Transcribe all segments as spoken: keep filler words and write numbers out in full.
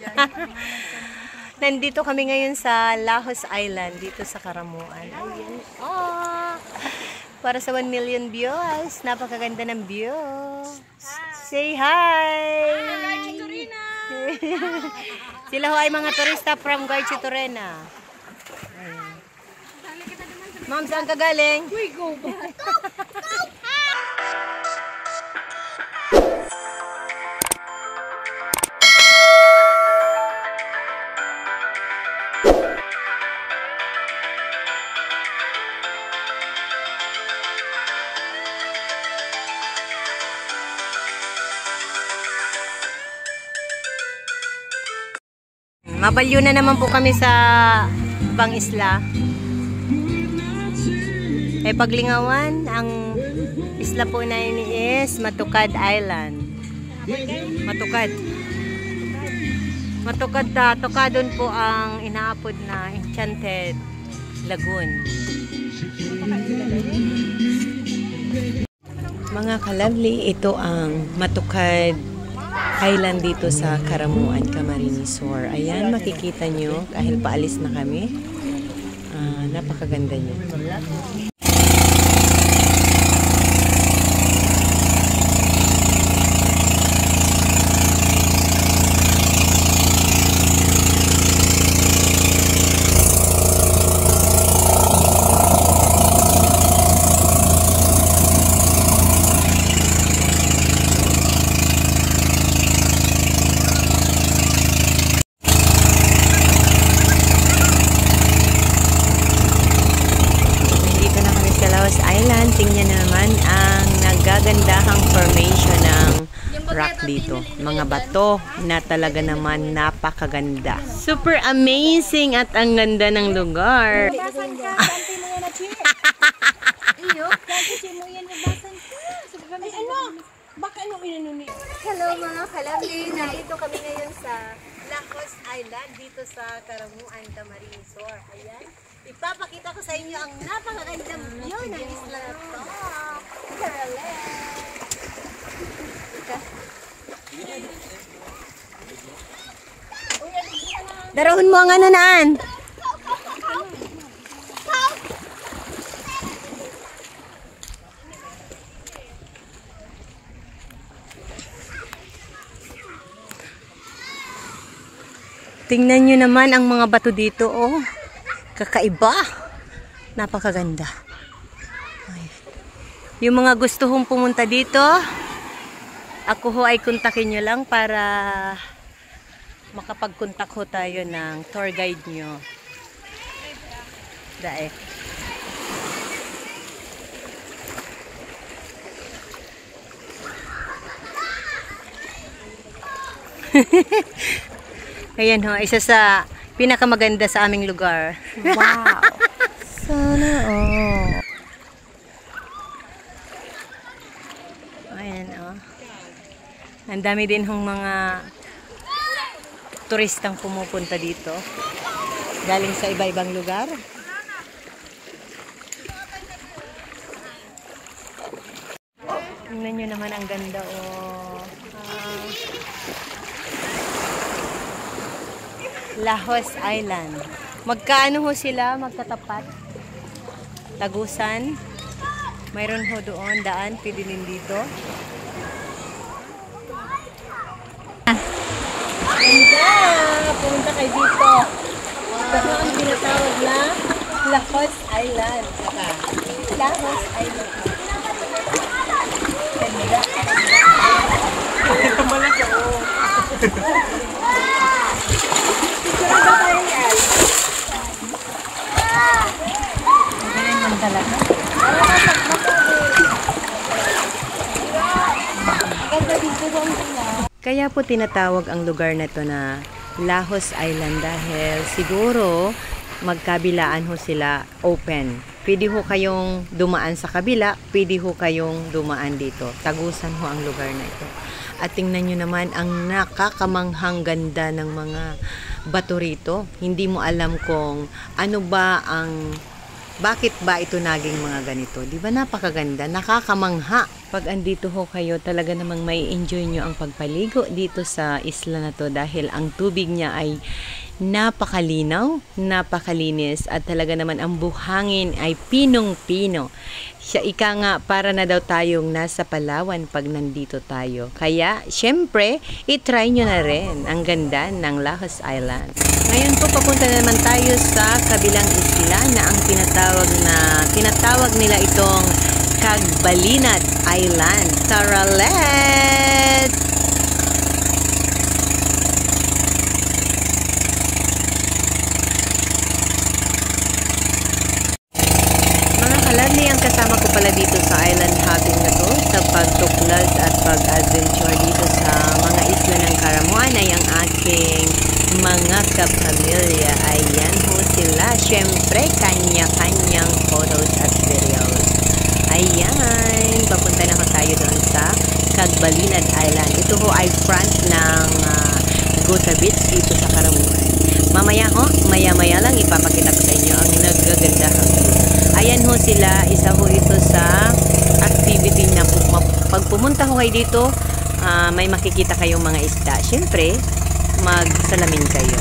Nandito kami ngayon sa Lahos Island, dito sa Karamuan. Ayan. Oh, para sa one million views. Napakaganda ng view. Say hi! Garchi Torena! Sila ho ay mga turista from Garchi Torena. Ma'am, saan ka galing? Uy, go ba? Mabalyo na naman po kami sa ibang isla. Eh paglingawan, ang isla po na ini is Matukad Island. Matukad. Matukad na, Tukadon po ang inaapod na Enchanted Lagoon. Mga kalabli, ito ang Matukad Island dito sa Karamuan, Camarines Sur. Ayan, makikita nyo kahit paalis na kami. Uh, napakaganda nyo. Island, tingnan naman ang nagagandahang formation ng rock dito. Mga bato na talaga naman napakaganda. Super amazing at ang ganda ng lugar. Basan ka, dante mo yan na chill. Iyo, dante mo yan na basan ka. Ay ano? Baka ano inanuni? Hello mga kalabli, narito kami ngayon sa Lahos Island dito sa Karamuan, Camarines Sur. Ayan. Ipapakita ko sa inyo ang napakagandang view ng isla na to. Darahon mo ang ano naan. Tingnan nyo naman ang mga bato dito, oh. Kakaiba. Napakaganda. Ay. Yung mga gusto hong pumunta dito, ako ho ay kontakin nyo lang para makapag-contact ho tayo ng tour guide nyo. Dae. Ayan ho, isa sa pinakamaganda sa aming lugar. Wow! Sana oh. Ayan oh. Ang dami din hong mga turistang pumupunta dito. Galing sa iba-ibang lugar. Tingnan nyo naman ang ganda oh. Uh, Lahos Island. Magkaano ho sila? Magkatapat? Tagusan. Mayroon ho doon. Daan. Pwede din dito. Ganda! Pumunta kayo dito. Ito ho ang tinatawag na Lahos Island. Lahos Island. Ganda. Ito pala siya. Talaga. Kaya po tinatawag ang lugar na to na Lahos Island dahil siguro magkabilaan ho sila open. Pwede ho kayong dumaan sa kabila, pwede ho kayong dumaan dito. Tagusan ho ang lugar na ito. At tingnan nyo naman ang nakakamanghang ganda ng mga bato rito. Hindi mo alam kung ano ba ang Bakit ba ito naging mga ganito? Di ba napakaganda? Nakakamangha. Pag andito ho kayo, talaga namang may enjoy nyo ang pagpaligo dito sa isla na to dahil ang tubig niya ay napakalinaw, napakalinis at talaga naman ang buhangin ay pinong-pino. Siya ika nga para na daw tayong nasa Palawan pag nandito tayo. Kaya, syempre, itry nyo na rin ang ganda ng Lahos Island. Ngayon po, papunta na naman tayo sa kabilang isla na ang tinatawag na, tinatawag nila itong Cagbalinad Island. Tara, let's! Lovely ang kasama ko pala dito sa island hopping na to sa pagtuklas at pag-adventure dito sa mga isla ng Karamuan ay ang aking mga kapamilya. Ayan ho sila. Siyempre, kanya-kanyang photos at videos. Ayan. Papunta na ho tayo doon sa Cagbalinad Island. Ito ho ay front ng uh, Gota Beach dito sa Karamuan. Mamaya ho, maya-maya lang ipapakita ko sa inyo ang nagagandahang view. Ayan ho sila, isa ho ito sa activity na pag pumunta ho kayo dito, uh, may makikita kayong mga isda. Siyempre, magsalamin kayo.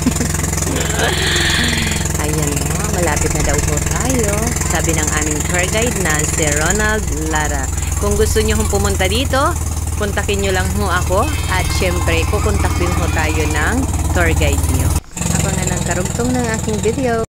Ayan ho, malapit na daw po tayo. Sabi ng aming tour guide na si Ronald Lara. Kung gusto nyo hong pumunta dito, kontakin nyo lang ho ako. At siyempre, kukontak din ho tayo ng tour guide nyo. Ako na ng karugtong ng aking video.